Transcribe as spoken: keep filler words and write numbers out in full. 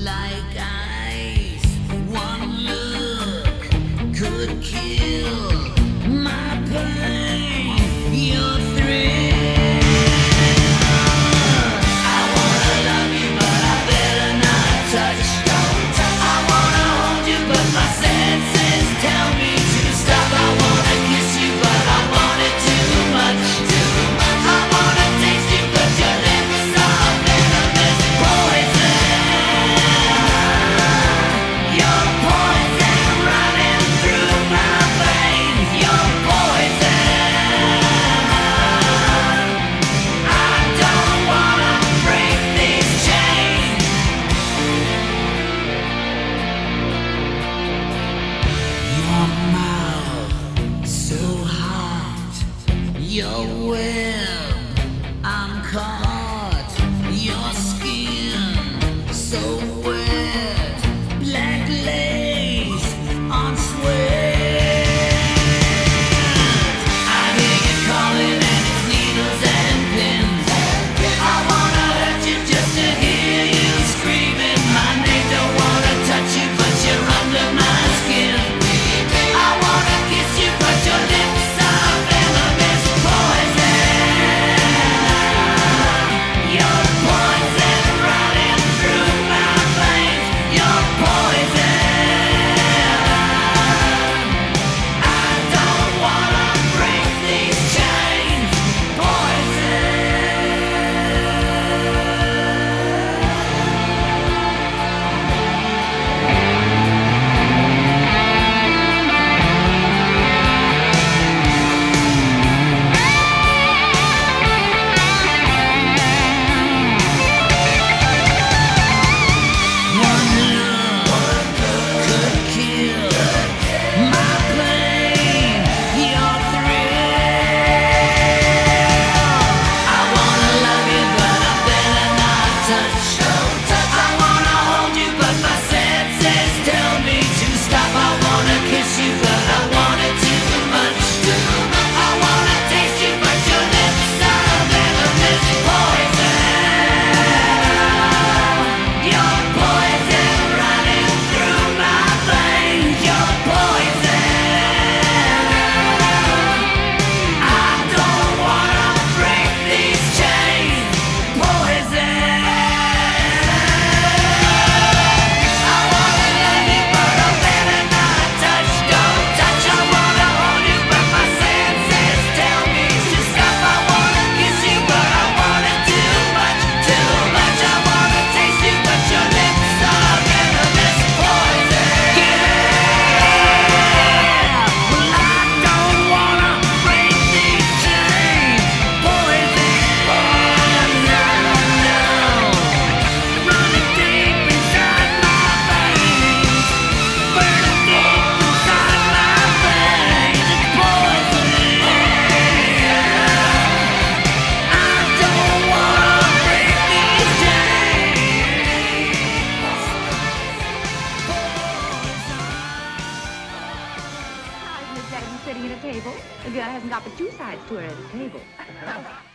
like ice. One look could kill my pain, your thrill. I wanna love you, but I better not touch. I wanna hold you, but my senses tell me to stop. I wanna kiss you, but I want it too much. I wanna taste you, but your lips are venomous poison. You're poison running through my veins. You're poison. I don't wanna break these chains. Your mouth so hot, your web I'm caught. Your skin so wet, black lace on sweat. I hear you calling and it's needles and pins. I wanna hurt you just to hear you screaming my name. Don't wanna touch you, but you're under my skin. I wanna kiss you, but your lips are venomous poison. You're poison running through my veins. You're poison. I don't wanna break these chains. Poison. One look could kill my pain, your thrill. I wanna love you, but I better not touch. I wanna hold you, but my senses tell me to stop. I wanna kiss you, but I want it too much. I wanna taste you, but your lips are venomous poison. You're poison running through my veins. You're poison. I don't wanna break these chains. Poison. I wanna love you, but I better not touch. Don't touch. I wanna hold you, but my senses tell me to stop. I wanna kiss you, but I want it too much, too much. I wanna taste you, but your lips are venomous poison. Well, I don't wanna break these chains. Poison. No, no. Running deep inside my veins. Burning deep inside my veins. It's poison. I don't wanna break these chains. How is Miss Jackson sitting at a table? A girl hasn't got but two sides to her at a table.